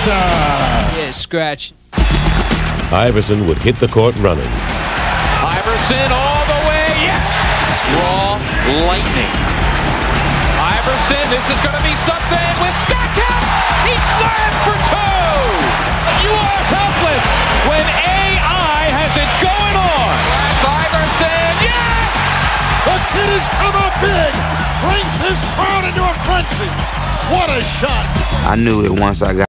Yeah, scratch. Iverson would hit the court running. Iverson all the way, yes! Raw lightning. Iverson, this is going to be something with Stackhouse. He slams for two. You are helpless when AI has it going on. That's Iverson, yes! The kid has come up big, brings his crowd into a frenzy. What a shot. I knew it once I got